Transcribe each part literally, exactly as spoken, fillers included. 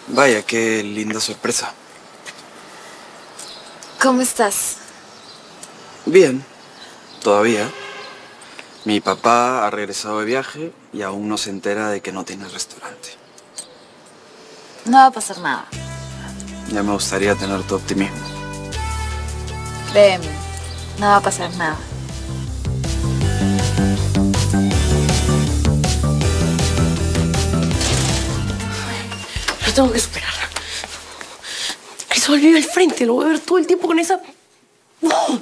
Vaya, qué linda sorpresa. ¿Cómo estás? Bien, todavía. Mi papá ha regresado de viaje y aún no se entera de que no tiene restaurante. No va a pasar nada. Ya me gustaría tener tu optimismo. Créeme, no va a pasar nada. Lo tengo que superar. Cristóbal vive al frente, lo voy a ver todo el tiempo con esa... ¡Oh!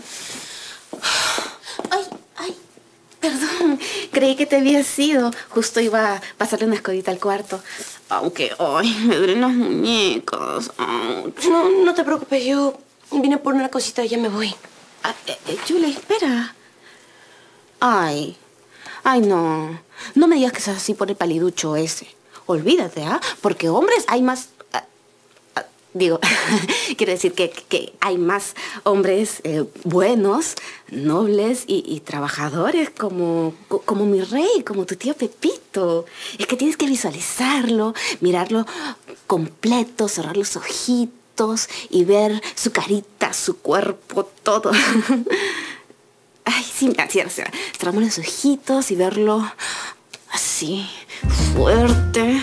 Ay, ay, perdón. Creí que te habías ido. Justo iba a pasarle una escobita al cuarto. Aunque, ay, me duelen las muñecas. No, no te preocupes, yo vine por una cosita y ya me voy. Ah, eh, eh, Julie, espera. Ay, ay, no. No me digas que seas así por el paliducho ese. Olvídate, ¿ah? Porque hombres hay más... ah, ah, digo, quiero decir que, que hay más hombres eh, buenos, nobles y, y trabajadores como, como mi rey, como tu tío Pepito. Es que tienes que visualizarlo, mirarlo completo, cerrar los ojitos y ver su carita, su cuerpo, todo. Ay, sí, así, así. Cerramos los ojitos y verlo así, fuerte,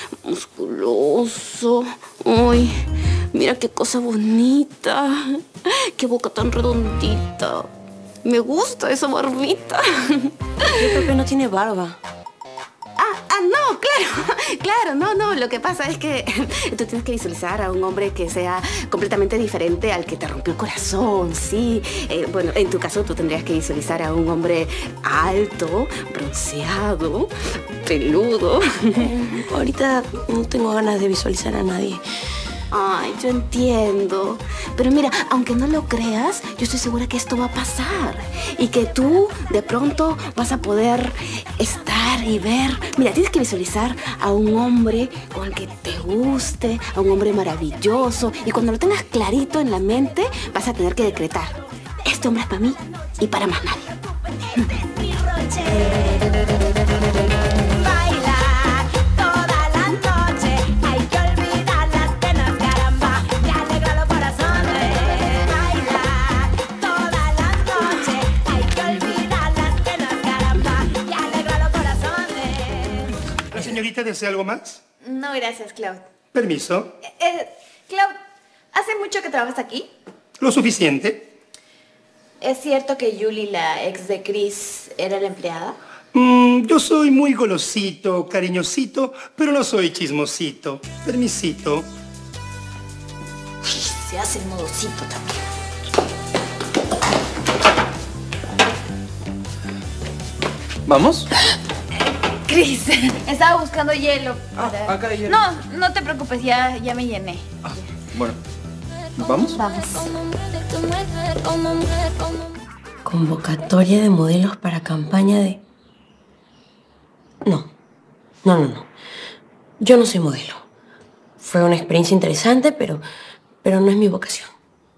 musculoso. Uy, mira qué cosa bonita. Qué boca tan redondita. Me gusta esa barbita. Yo creo que no tiene barba. Ah, ah, no, claro, claro, no, no. Lo que pasa es que tú tienes que visualizar a un hombre que sea completamente diferente al que te rompió el corazón, sí. Eh, bueno, en tu caso tú tendrías que visualizar a un hombre alto, bronceado, peludo. Eh, ahorita no tengo ganas de visualizar a nadie. Ay, yo entiendo. Pero mira, aunque no lo creas, yo estoy segura que esto va a pasar. Y que tú, de pronto, vas a poder estar y ver... Mira, tienes que visualizar a un hombre con el que te guste, a un hombre maravilloso. Y cuando lo tengas clarito en la mente, vas a tener que decretar: este hombre es para mí y para más nadie. ¿Señorita desea algo más? No, gracias, Claude. Permiso. Eh, eh, Claude, ¿hace mucho que trabajas aquí? Lo suficiente. ¿Es cierto que Julie, la ex de Chris, era la empleada? Mm, yo soy muy golosito, cariñosito, pero no soy chismosito. Permisito. Uy, se hace el modosito también. ¿Vamos? Chris, estaba buscando hielo. Ah, para... acá hay hielo. No, no te preocupes, ya, ya me llené. Ah, bueno. ¿Vamos? Vamos. Convocatoria de modelos para campaña de... No, no, no, no. Yo no soy modelo. Fue una experiencia interesante, pero, pero no es mi vocación.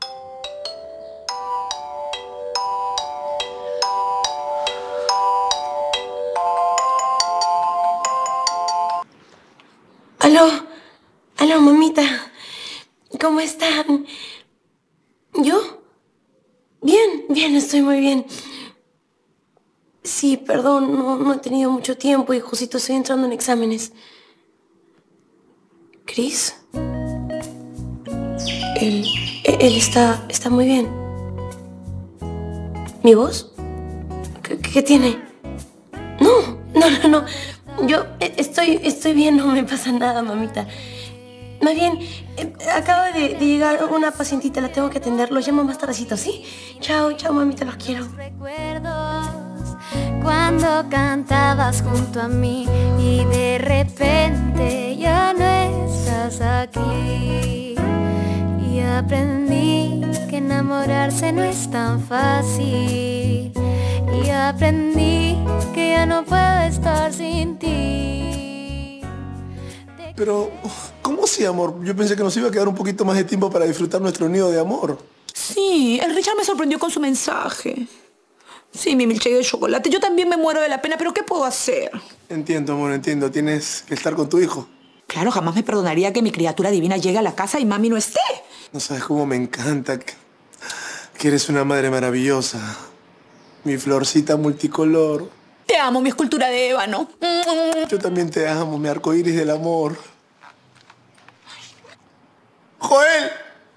Aló, aló, mamita. ¿Cómo están? ¿Yo? Bien, bien, estoy muy bien. Sí, perdón, no, no he tenido mucho tiempo y justito estoy entrando en exámenes. ¿Chris? Él, él está, está muy bien. ¿Mi voz? ¿Qué, qué tiene? No, no, no, no. Yo estoy, estoy bien, no me pasa nada, mamita. Más bien, eh, acaba de, de llegar una pacientita, la tengo que atender. Los llamo más tardecito, ¿sí? Chao, chao, mamita, los quiero. Recuerdos cuando cantabas junto a mí y de repente ya no estás aquí. Y aprendí que enamorarse no es tan fácil. Y aprendí que ya no puedo estar sin ti. Pero, ¿cómo sí, amor? Yo pensé que nos iba a quedar un poquito más de tiempo para disfrutar nuestro nido de amor. Sí, el Richard me sorprendió con su mensaje. Sí, mi milkshake de chocolate. Yo también me muero de la pena, pero ¿qué puedo hacer? Entiendo, amor, entiendo. Tienes que estar con tu hijo. Claro, jamás me perdonaría que mi criatura divina llegue a la casa y mami no esté. No sabes cómo me encanta que, que eres una madre maravillosa. Mi florcita multicolor. Te amo, mi escultura de ébano. Yo también te amo, mi arcoíris del amor. ¡Joel!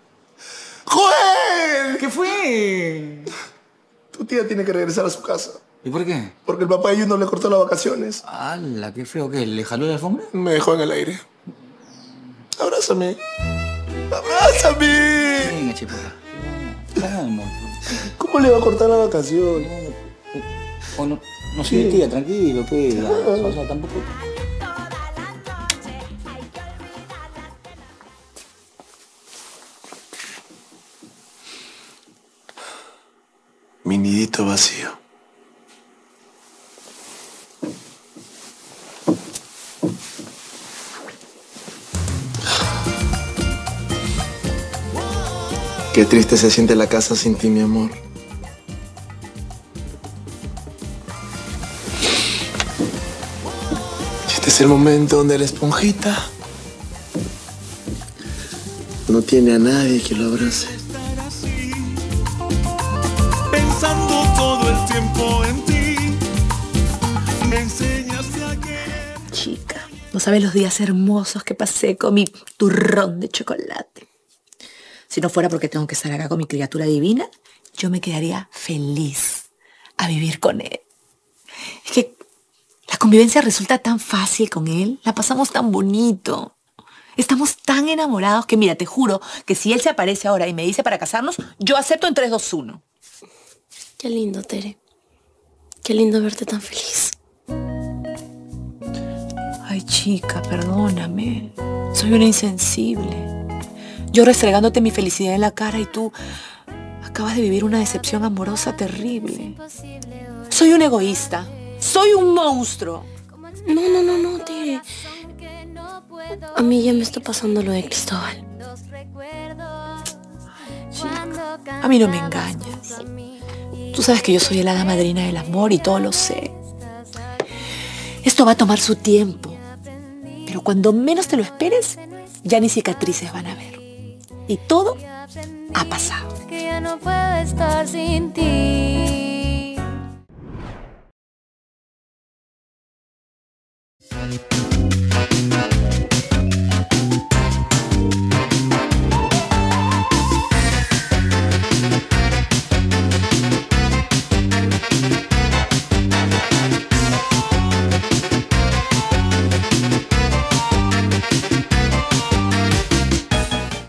¡Joel! ¿Qué fue? Tu tía tiene que regresar a su casa. ¿Y por qué? Porque el papá de Juno le cortó las vacaciones. ¡Hala, qué feo! ¿Qué? ¿Le jaló la alfombra? Me dejó en el aire. Abrázame. ¡Abrázame! Venga, chipoca. Calma. ¿Cómo le va a cortar la vacación? O no, no soy tía, tranquilo, pega. O sea, tampoco... Mi nidito vacío. Qué triste se siente la casa sin ti, mi amor. Este es el momento donde la esponjita no tiene a nadie que lo abrace. Pensando todo el tiempo en ti, me enseñaste a querer. Chica, no sabes los días hermosos que pasé con mi turrón de chocolate. Si no fuera porque tengo que estar acá con mi criatura divina, yo me quedaría feliz a vivir con él. Es que la convivencia resulta tan fácil con él, la pasamos tan bonito. Estamos tan enamorados que, mira, te juro que si él se aparece ahora y me dice para casarnos, yo acepto en tres, dos, uno. Qué lindo, Tere. Qué lindo verte tan feliz. Ay, chica, perdóname. Soy una insensible. Yo restregándote mi felicidad en la cara y tú acabas de vivir una decepción amorosa terrible. Soy un egoísta. Soy un monstruo. No, no, no, no, Tere. A mí ya me está pasando lo de Cristóbal. Chica, a mí no me engañas. Tú sabes que yo soy la hada madrina del amor y todo lo sé. Esto va a tomar su tiempo. Pero cuando menos te lo esperes, ya ni cicatrices van a ver. Y todo ha pasado. Que ya no puedo estar sin ti.